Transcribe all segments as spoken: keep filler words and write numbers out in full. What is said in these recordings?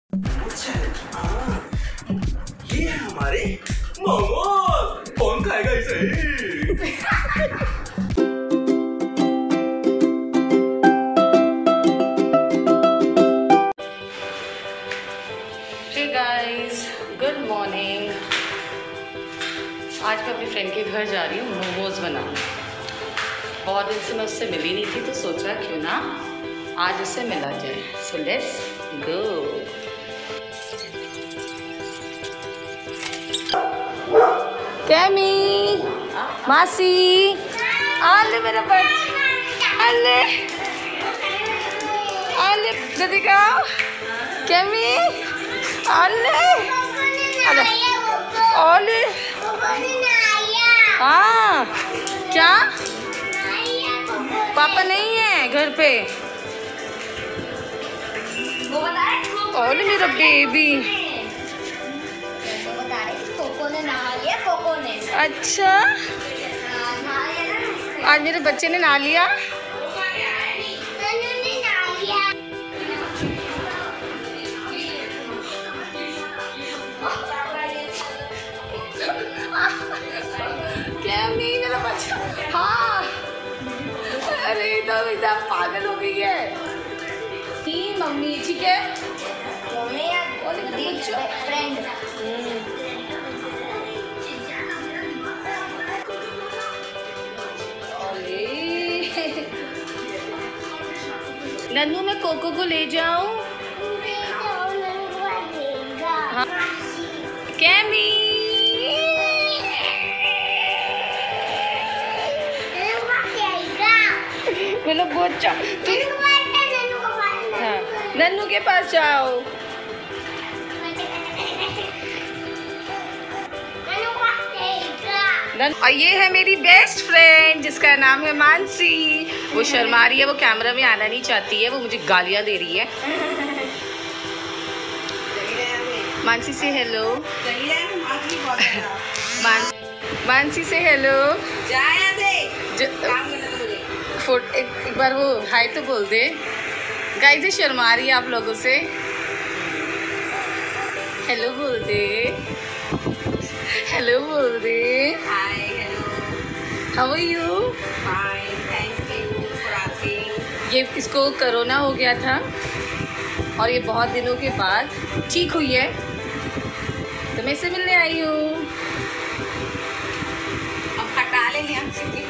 ये है हमारे मोमोज। कौन खाएगा इसे? Hey guys, good morning. आज मैं अपनी फ्रेंड के घर जा रही हूँ मोमोज बनाने। बहुत दिन से मैं उससे मिली नहीं थी, तो सोचा क्यों ना आज उससे मिला जाए। So let's go. कैमी, मासी, आले मेरा बच्चा, आले, आले, जल्दी आओ। कैमी, आले, आले, आले, हाँ, क्या? पापा नहीं है घर पे। ओले मेरा बेबी। अच्छा, आज मेरे बच्चे ने नहा लिया। क्या नहीं मेरा बच्चा? हाँ, अरे तो एकदम पागल हो गई है। तीन मम्मी, ठीक है? मम्मी या फ्रेंड। नन्नू मैं कोको को ले जाऊं? हाँ। कैमी, बोलो बच्चा तू। हाँ, नन्नू के पास जाओ। और ये है मेरी बेस्ट फ्रेंड जिसका नाम है मानसी। वो शर्मा रही है, वो कैमरा में आना नहीं चाहती है, वो मुझे गालियां दे रही है। मानसी से हेलो। मान, मानसी से हेलो। फोट एक, एक बार वो हाय तो बोल दे। गाइस ये शर्मा रही है आप लोगों से। हेलो बोल दे, हेलो बोल दे। Hi, hello, how are you? Fine, thank you for asking. ये इसको कोरोना हो गया था और ये बहुत दिनों के बाद ठीक हुई है, तो मैं इससे मिलने आई हूँ। अब हटा लेंगे हमसे।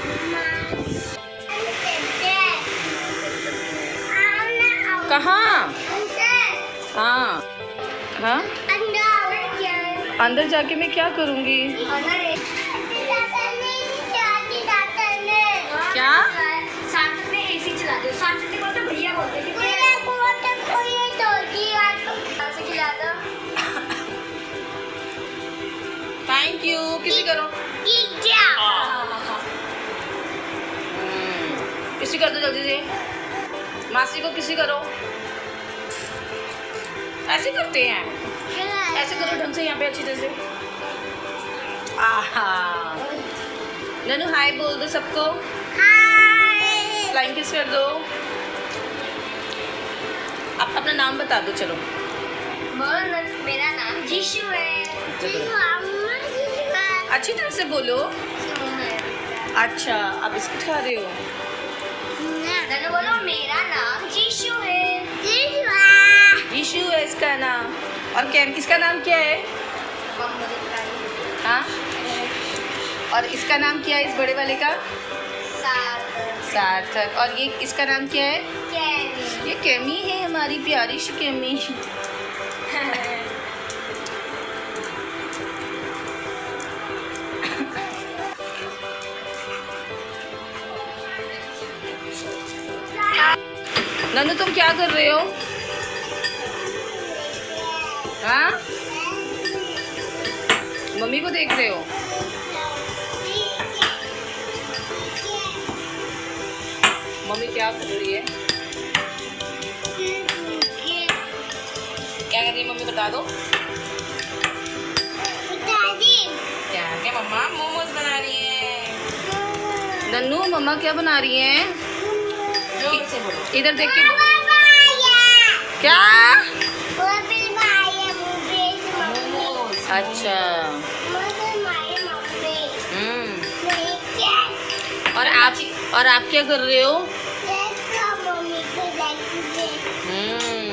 कहाँ? हाँ हाँ, अंदर जाके मैं क्या करूँगी? क्या? साथ में एसी चला दो। साथ में बोलते भैया बोलते कि थैंक यू। किसी करो, किसी कर दो जल्दी से। मासी को किसी करो। ऐसे करते हैं, ऐसे करो ढंग से यहाँ पे अच्छी तरह से। आहा, नन्नू हाय बोल दो सबको। हाय, फ्लाइंग किस कर दो। आप अपना नाम बता दो। चलो बोल। मेरा नाम जीशु है। अच्छी तरह से बोलो। अच्छा, आप बिस्किट खा रहे हो? नन्नू बोलो मेरा नाम जीशु है। जीशु है इसका नाम। और कैम किसका नाम क्या है? हाँ, और इसका नाम क्या है इस बड़े वाले का? सार्थक। सार्थक। और ये इसका नाम क्या है? कैमी। ये कैमी है हमारी प्यारी सी कैमी। नन्नू तुम क्या कर रहे हो? हाँ, मम्मी को देख रहे हो? मम्मी क्या कर रही है? क्या कर रही है मम्मी बता दो। क्या क्या मम्मा मोमोज बना रही है। नन्नू मम्मा क्या बना रही है? इधर देख के क्या? अच्छा। हम्म। और आप और आप क्या कर रहे हो? हम्म।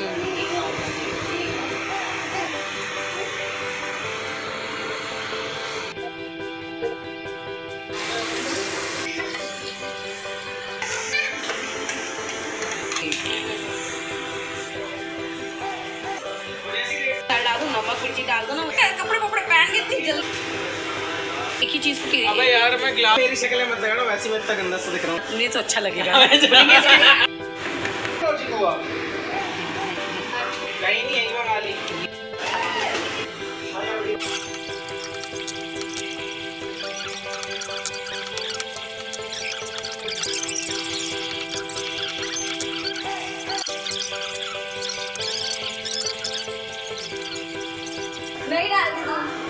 डाल दो, नमक मिर्ची डाल दो ना। कपड़े कपड़े पहन के इतनी जल्दी एक ही चीज को। अबे यार मैं ग्लास मेरी शक्ल मत लगाना, वैसे मैं इतना गंदा सा दिख रहा हूँ। मुझे तो अच्छा लगेगा। कहीं नहीं यही मंगा ली। नहीं डाल दो।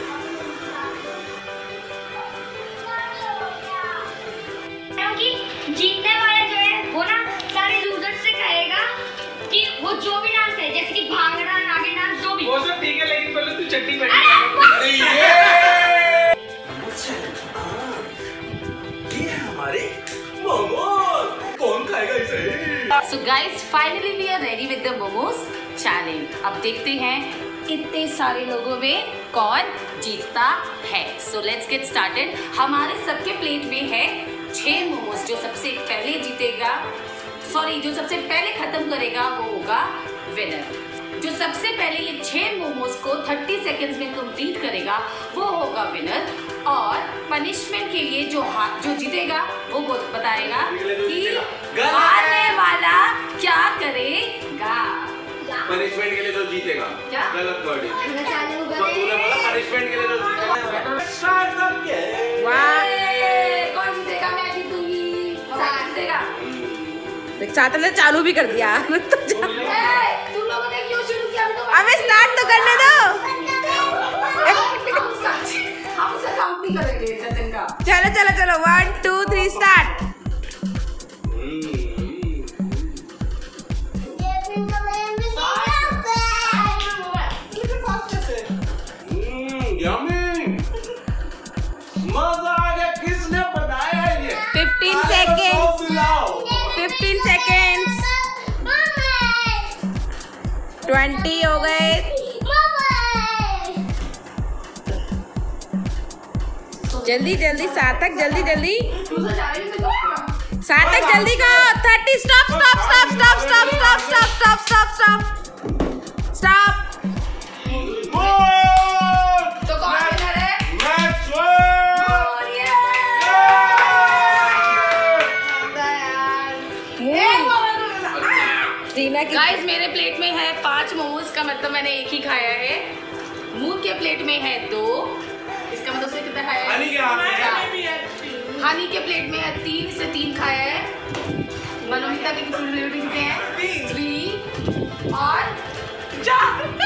जीतने वाला जो है वो ना सारे लूजर्स से कहेगा कि वो जो भी डांस करे, जैसे कि भांगड़ा, नागिन डांस, जो भी। वो सब ठीक है, लेकिन पहले तू चट्टी बैठ। अरे ये अच्छा हाँ, ये है हमारे मोमोज। कौन खाएगा इसे? So guys, finally we are ready with the momos challenge. अब देखते हैं इतने सारे लोगों में कौन जीतता है। So let's get started. हमारे सबके प्लेट में है छह मोमोज। जो सबसे पहले जीतेगा, सॉरी जो सबसे पहले खत्म करेगा वो होगा विनर। जो सबसे पहले ये छह मोमोज को तीस सेकंड्स में कंप्लीट करेगा वो होगा विनर। और पनिशमेंट के लिए जो हा, जो जीतेगा वो बताएगा कि हारने वाला क्या करेगा। पनिशमेंट के लिए जो जीतेगा क्या? गलत वर्डिंग। तो तूने बोला पनिशमेंट के लिए जो जीतेगा। कौन जीतेगा? मैं जीतूंगी। कौन जीतेगा? साथ में चालू भी कर दिया। तुम लोगों ने क्यों शुरू किया? हमें स्टार्ट तो करने दो। हम उसे काउंट नहीं करेंगे जतिन का। चलो चलो चलो, वन टू थ्री स्टार्ट। मजा आ गया। किसने बनाया ये? Fifteen seconds fifteen seconds twenty हो गए। जल्दी जल्दी सार्थक, जल्दी जल्दी सार्थक, जल्दी करो। Thirty. Stop stop stop stop stop stop stop stop stop stop stop. तो कौन विनर है? गाइस मेरे प्लेट में है पांच मोमोज का मतलब मैंने एक ही खाया है। मून के प्लेट में है दो, इसका मतलब उसने कितना खाया है? हनी के हाथ में है। हनी के प्लेट में है तीन, से तीन खाया है। मनोमिता के कितने हैं? थ्री और चार।